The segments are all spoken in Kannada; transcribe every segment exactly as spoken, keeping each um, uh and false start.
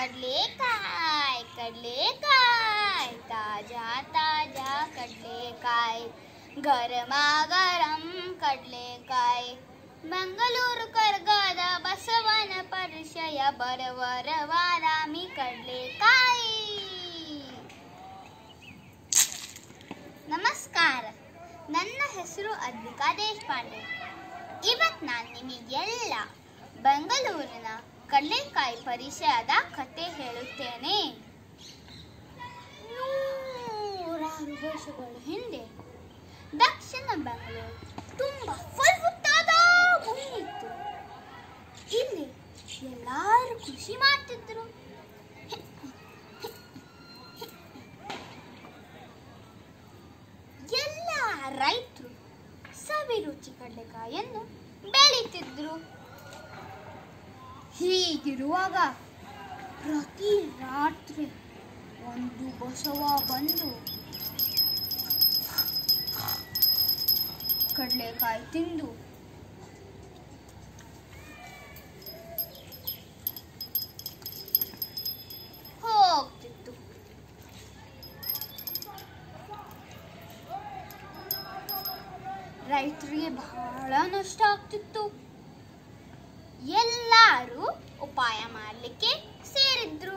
ಕಡ್ಲೆಕಾಯಿ ಕಡ್ಲೆಕಾಯಿ ತಾಜಾ ತಾಜಾ ಕಡ್ಲೆಕಾಯಿ ಗರಮ ಗರಂ ಕಡ್ಲೆಕಾಯಿ ಮಂಗಳೂರು ಕರ್ಗದ ಬಸವನ ಪರಿಚಯ ಬರವರ ಬಾದಾಮಿ ಕಡ್ಲೆಕಾಯಿ. ನಮಸ್ಕಾರ, ನನ್ನ ಹೆಸರು ಅದ್ವಿಕಾ ದೇಶಪಾಂಡೆ. ಇವತ್ತು ನಾನು ನಿಮಗೆಲ್ಲ ಬೆಂಗಳೂರಿನ ಕಡ್ಲೆಕಾಯಿ ಪರಿಚಯದ ಕತೆ ಹೇಳುತ್ತೇನೆ. ನೂರಾರು ವರ್ಷಗಳ ಹಿಂದೆ ದಕ್ಷಿಣ ಬೆಂಗಳೂರು ತುಂಬಾ ಫಲವತ್ತಾದ ಭೂಮಿ ಇತ್ತು. ಇಲ್ಲಿ ಎಲ್ಲರೂ ಕೃಷಿ ಮಾಡ್ತಿದ್ರು. ಎಲ್ಲ ರೈತರು ಸವಿರುಚಿ ಕಡ್ಲೆಕಾಯನ್ನು ಬೆಳೀತಿದ್ರು. ಹೀಗಿರುವಾಗ ಪ್ರತಿ ರಾತ್ರಿ ಒಂದು ಬಸವ ಬಂದು ಕಡ್ಲೆಕಾಯಿ ತಿಂದು ಹೋಗ್ತಿತ್ತು. ರೈತರಿಗೆ ಬಹಳ ನಷ್ಟ ಆಗ್ತಿತ್ತು. ಎಲ್ಲರೂ ಉಪಾಯ ಮಾಡಲಿಕ್ಕೆ ಸೇರಿದ್ರು.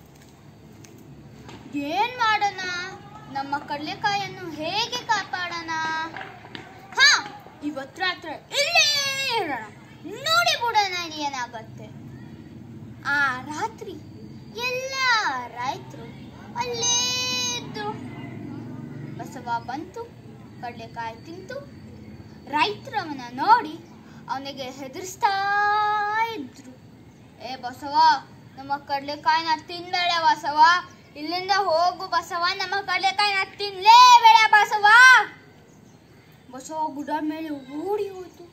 ಏನ್ ಮಾಡೋಣ, ನಮ್ಮ ಕಡ್ಲೆಕಾಯನ್ನು ಹೇಗೆ ಕಾಪಾಡೋಣ? ಹಾ, ಇವತ್ತು ರಾತ್ರಿ ಇಲ್ಲೇ ಇರೋಣ, ನೋಡಿ ಬಿಡೋಣ ಏನಾಗತ್ತೆ. ಆ ರಾತ್ರಿ ಎಲ್ಲ ರೈತರು ಅಲ್ಲೇ ಇದ್ರು. ಬಸವ ಬಂತು, ಕಡ್ಲೆಕಾಯಿ ತಿಂತು. ರೈತರವನ್ನ ನೋಡಿ ಅವನಿಗೆ ಹೆದರ್ಸ್ತಾ ಇದ್ರು. ಏ ಬಸವ, ನಮ್ಮ ಕಡ್ಲೆಕಾಯಿನ ತಿನ್ಬೇಡ ಬಸವ, ಇಲ್ಲಿಂದ ಹೋಗು ಬಸವ, ನಮ್ಮ ಕಡ್ಲೆಕಾಯಿನ ತಿನ್ಲೇಬೇಡ ಬಸವ. ಬಸವ ಗುಡ್ಡದ ಮೇಲೆ ಓಡಿ ಹೋಯ್ತು.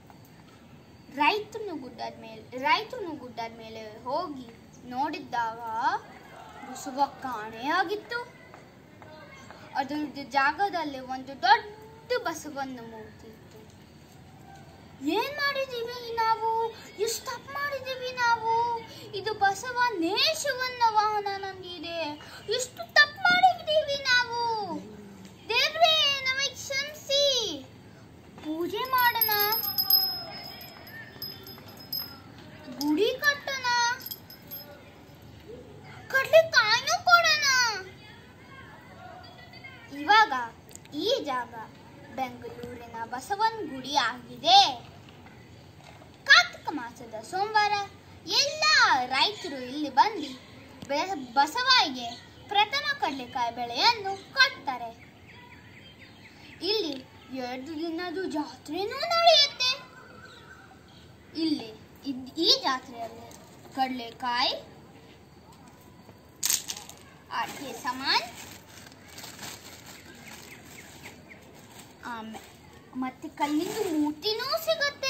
ರೈತನು ಗುಡ್ಡದ ಮೇಲೆ ರೈತನು ಗುಡ್ಡದ ಮೇಲೆ ಹೋಗಿ ನೋಡಿದ್ದಾಗ ಬಸವ ಕಾಣೆಯಾಗಿತ್ತು. ಅದರ ಜಾಗದಲ್ಲಿ ಒಂದು ದೊಡ್ಡ ಬಸವನ ಮೂರ್ತಿ ಇತ್ತು. ಏನ್ ಮಾಡಿದೀವಿ ನಾವು? ಎಷ್ಟು ತಪ್ಪು ಮಾಡಿದೀವಿ ನಾವು? ಇದು ಬಸವ ನೇಷವನ್ನ ವಾಹನ ನಂದಿದೆ. ಎಷ್ಟು ತಪ್ಪು ಮಾಡಿದೀವಿ ನಾವು. ದೇವ್ರೇ ನಮಗೆ ಕ್ಷಮಿಸಿ. ಪೂಜೆ ಮಾಡೋಣ, ಗುಡಿ ಕಟ್ಟೋಣ, ಕಡ್ಲೆಕಾಯಿನೂ ಕೊಡೋಣ. ಇವಾಗ ಈ ಜಾಗ ಬೆಂಗಳೂರಿನ ಬಸವನ ಗುಡಿ ಆಗಿದೆ. ಕಾರ್ತಿಕ ಮಾಸದ ಸೋಮವಾರ ಎಲ್ಲ ರೈತರು ಇಲ್ಲಿ ಬಂದು ಬಸವನಿಗೆ ಪ್ರಥಮ ಕಡ್ಲೆಕಾಯಿ ಬೆಳೆಯನ್ನು ಕಟ್ತಾರೆ. ಇಲ್ಲಿ ಎರಡು ದಿನದ ಜಾತ್ರೆನೂ ನಡೆಯುತ್ತೆ. ಇಲ್ಲಿ ಈ ಜಾತ್ರೆಯಲ್ಲಿ ಕಡ್ಲೆಕಾಯಿ, ಆಟಿಕೆ ಸಾಮಾನ್, ಆಮೇಲೆ ಮತ್ತೆ ಕಲ್ಲಿಂದು ಮೂರ್ತಿನೂ ಸಿಗುತ್ತೆ.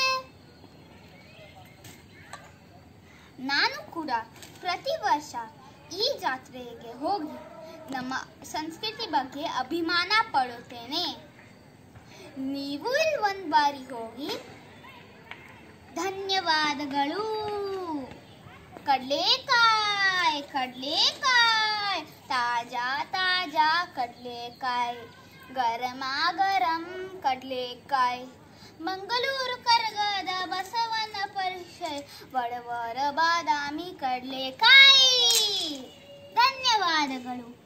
ನಾನು ಕೂಡ ಪ್ರತಿ ವರ್ಷ ಈ ಜಾತ್ರೆಗೆ ಹೋಗಿ ನಮ್ಮ ಸಂಸ್ಕೃತಿ ಬಗ್ಗೆ ಅಭಿಮಾನ ಪಡುತ್ತೇನೆ. ನೀವು ಇಲ್ಲಿ ಒಂದು ಬಾರಿ ಹೋಗಿ. ಧನ್ಯವಾದಗಳು. ಕಡ್ಲೆಕಾಯಿ ಕಡ್ಲೆಕಾಯಿ ತಾಜಾ ತಾಜಾ ಕಡ್ಲೆಕಾಯಿ ಗರಮ ಗರಂ ಕಡ್ಲೆಕಾಯಿ ಮಂಗಳೂರು ಕರ್ಗದ ಬಸವನ ಪರಿಚಯ ಬಡವರ ಬಾದಾಮಿ ಕಡ್ಲೆಕಾಯಿ. ಧನ್ಯವಾದಗಳು.